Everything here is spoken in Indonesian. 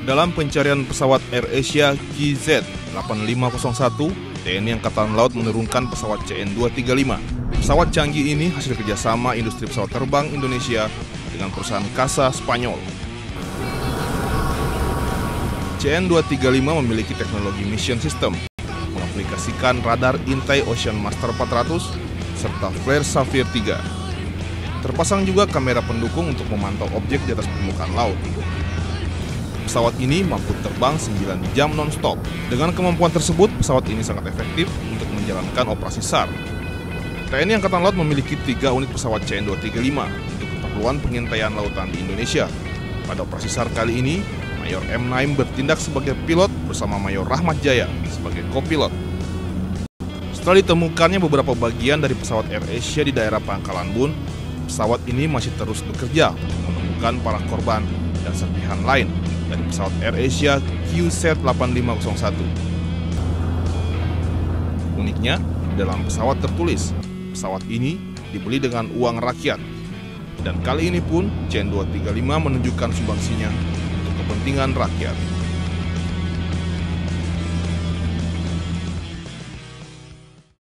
Dalam pencarian pesawat AirAsia GZ8501, TNI Angkatan Laut menurunkan pesawat CN-235. Pesawat canggih ini hasil kerjasama industri pesawat terbang Indonesia dengan perusahaan CASA Spanyol. CN-235 memiliki teknologi mission system, mengaplikasikan radar intai Ocean Master 400 serta flare Sapphire 3. Terpasang juga kamera pendukung untuk memantau objek di atas permukaan laut. Pesawat ini mampu terbang 9 jam non-stop. Dengan kemampuan tersebut, pesawat ini sangat efektif untuk menjalankan operasi SAR. TNI Angkatan Laut memiliki 3 unit pesawat CN-235 untuk keperluan pengintaian lautan di Indonesia. Pada operasi SAR kali ini, Mayor M. Naim bertindak sebagai pilot bersama Mayor Rahmat Jaya sebagai kopilot. Setelah ditemukannya beberapa bagian dari pesawat AirAsia di daerah Pangkalan Bun, pesawat ini masih terus bekerja untuk menemukan para korban dan serpihan lain dari pesawat AirAsia QZ8501. Uniknya, dalam pesawat tertulis, pesawat ini dibeli dengan uang rakyat. Dan kali ini pun CN-235 menunjukkan sumbangsinya untuk kepentingan rakyat.